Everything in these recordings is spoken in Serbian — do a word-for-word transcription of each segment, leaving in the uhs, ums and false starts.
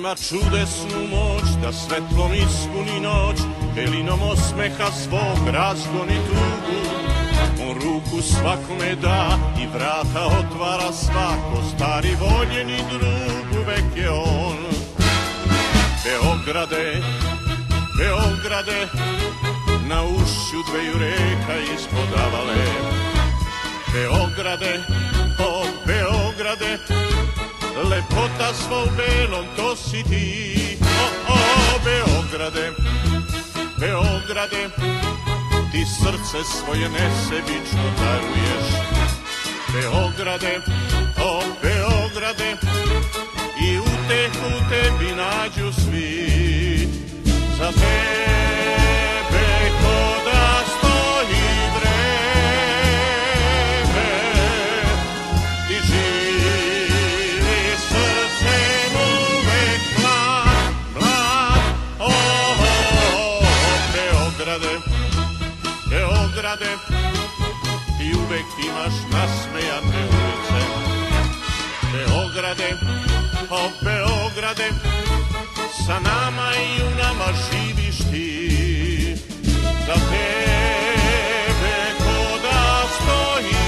ima čudesnu moć da svetlom ispuni noć, belinom osmeha svog razgoni tugu. On ruku svakome da i vrata otvara svako, stari voljeni drug uvek je on. Beograde, Beograde, na ušću dveju reka ispod Avale. Beograde, o Beograde, lepota sva u belom, to si ti. O, o, Beograde, Beograde, ti srce svoje nesebično daruješ. Beograde, o Beograde, i utehu tebi nađu svi. Za tebe ko da stoji vreme, ti živi srcem uvek mlad, mlad. O, o, o, Beograde, Beograde, ti uvek imaš nasmejane ulice. Beograde, o Beograde, sa nama i u nama živiš ti. Za tebe ko da stoji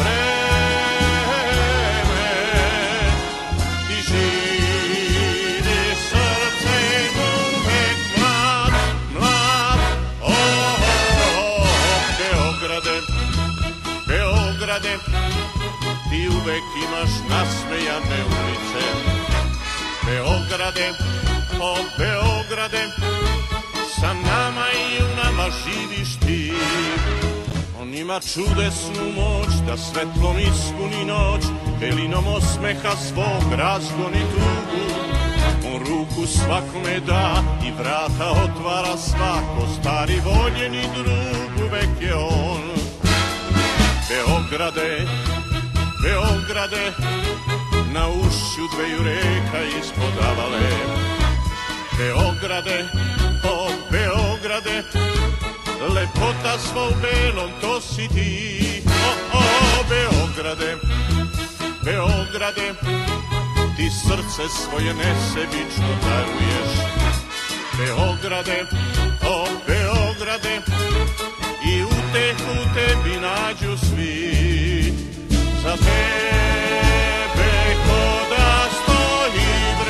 vreme, ti živi srcem uvek mlad, mlad. O, o, o, Beograde, Beograde, ti uvek imaš nasmejane ulice. Beograde, o Beograde, sa nama i u nama živiš ti. On ima čudesnu moć da svetlom ispuni noć, belinom osmeha svog razgoni tugu. On ruku svakome da i vrata otvara svako, stari voljeni drug uvek je on. Beograde, Beograde, na ušću dveju reka ispod Avale. Beograde, o Beograde, lepota sva u belom, to si ti. O, o, Beograde, Beograde, ti srce svoje nesebično daruješ. Beograde, o Beograde, i utehu tebi nađu svi. Za tebe ko da stoji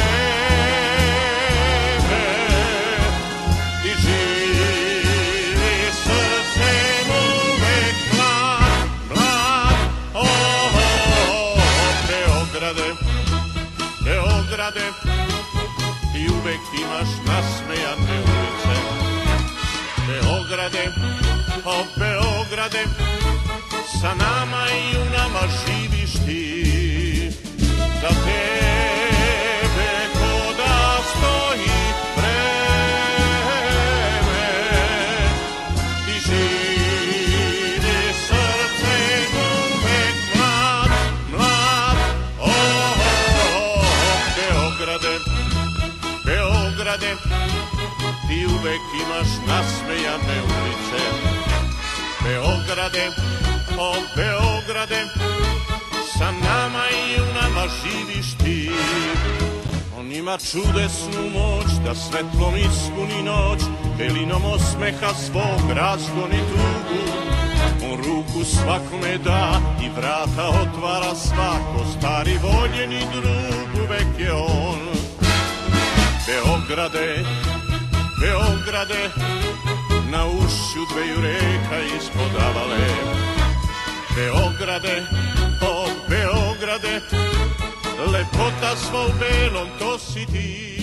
vreme, ti živi srcem uvek mlad, mlad. O, o, o, Beograde, Beograde, ti uvek imaš nasmejane ulice. Beograde, o Beograde, sa nama i u nama živiš ti. Za tebe ko da stoji vreme, ti živi srcem uvek mlad, mlad. O, o, o, Beograde, Beograde, ti uvek imaš nasmejane ulice. Beograde, o Beograde, sa nama i u nama živiš ti. On ima čudesnu moć da svetlom ispuni noć, belinom osmeha svog razgoni tugu. On ruku svakome da i vrata otvara svako, stari voljeni drug uvek je on. Beograde, Beograde, na ušću dveju reka ispod Avale. Beograde, o Beograde, lepota sva u belom, to si ti.